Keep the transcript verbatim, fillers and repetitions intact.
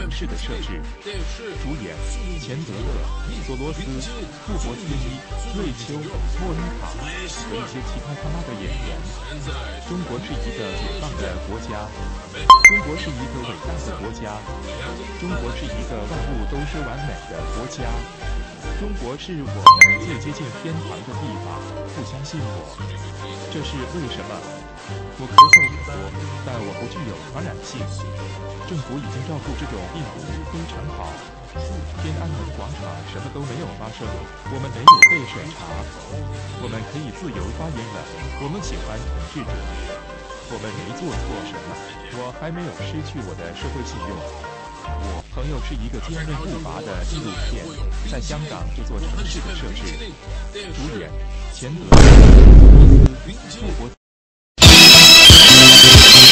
城市的设置。主演钱德勒、索罗斯、富伯斯基、瑞秋、莫妮卡和一些其他他妈的演员。中国是一个解放的国家，中国是一个伟大的国家，中国是一个万物都是完美的国家。中国是我们最接近天堂的地方，不相信我，这是为什么？我咳嗽很多，但我不具有传染性。政府已经照顾这种病毒非常好。天安门广场什么都没有发生，我们没有被审查，我们可以自由发言了。我们喜欢统治者，我们没做错什么，我还没有失去我的社会信用。我朋友是一个坚韧不拔的纪录片，在香港这座城市的设置。主演钱德勒、索罗斯、富伯斯。